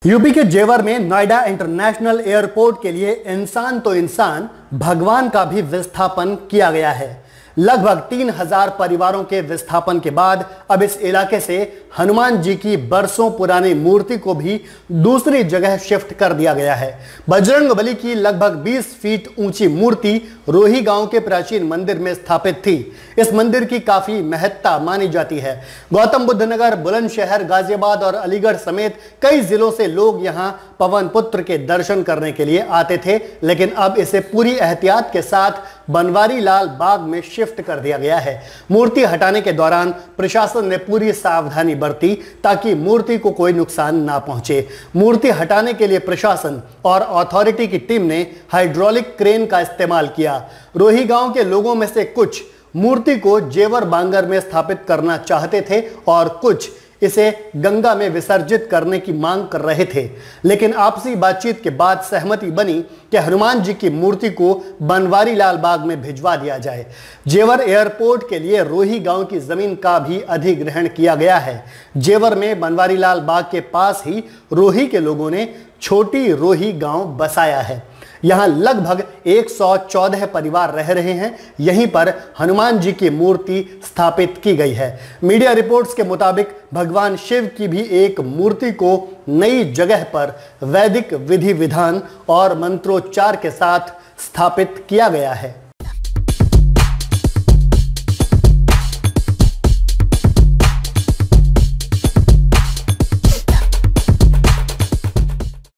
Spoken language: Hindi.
यूपी के जेवर में नोएडा इंटरनेशनल एयरपोर्ट के लिए इंसान तो इंसान, भगवान का भी विस्थापन किया गया है। लगभग 3000 परिवारों के विस्थापन के बाद अब इस इलाके से हनुमान जी की बरसों पुरानी मूर्ति को भी दूसरी जगह शिफ्ट कर दिया गया है। बजरंगबली की लगभग 20 फीट ऊंची मूर्ति रोही गांव के प्राचीन मंदिर में स्थापित थी। इस मंदिर की काफी महत्ता मानी जाती है। गौतम बुद्ध नगर, बुलंदशहर, गाजियाबाद और अलीगढ़ समेत कई जिलों से लोग यहां पवन पुत्र के दर्शन करने के लिए आते थे, लेकिन अब इसे पूरी एहतियात के साथ बनवारी लाल बाग में शिफ्ट कर दिया गया है। मूर्ति हटाने के दौरान प्रशासन ने पूरी सावधानी बरती ताकि मूर्ति को कोई नुकसान ना पहुंचे। मूर्ति हटाने के लिए प्रशासन और अथॉरिटी की टीम ने हाइड्रोलिक क्रेन का इस्तेमाल किया। रोही गांव के लोगों में से कुछ मूर्ति को जेवर बांगर में स्थापित करना चाहते थे और कुछ इसे गंगा में विसर्जित करने की मांग कर रहे थे, लेकिन आपसी बातचीत के बाद सहमति बनी कि हनुमान जी की मूर्ति को बनवारी लाल बाग में भिजवा दिया जाए। जेवर एयरपोर्ट के लिए रोही गांव की जमीन का भी अधिग्रहण किया गया है। जेवर में बनवारी लाल बाग के पास ही रोही के लोगों ने छोटी रोही गांव बसाया है। यहां लगभग 114 परिवार रह रहे हैं। यहीं पर हनुमान जी की मूर्ति स्थापित की गई है। मीडिया रिपोर्ट्स के मुताबिक भगवान शिव की भी एक मूर्ति को नई जगह पर वैदिक विधि विधान और मंत्रोच्चार के साथ स्थापित किया गया है।